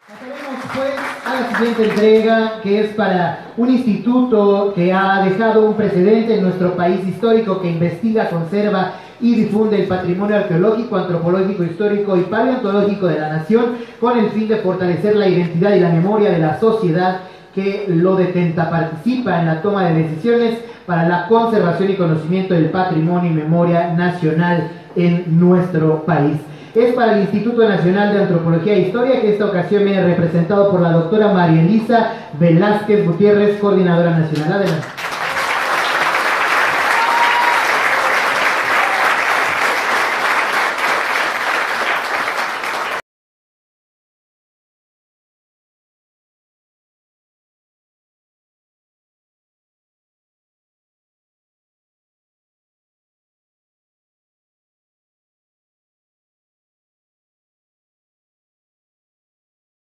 Pasaremos pues a la siguiente entrega, que es para un instituto que ha dejado un precedente en nuestro país histórico, que investiga, conserva y difunde el patrimonio arqueológico, antropológico, histórico y paleontológico de la nación, con el fin de fortalecer la identidad y la memoria de la sociedad que lo detenta. Participa en la toma de decisiones para la conservación y conocimiento del patrimonio y memoria nacional en nuestro país. Es para el Instituto Nacional de Antropología e Historia, que esta ocasión viene representado por la doctora María Elisa Velázquez Gutiérrez, coordinadora nacional. Adelante.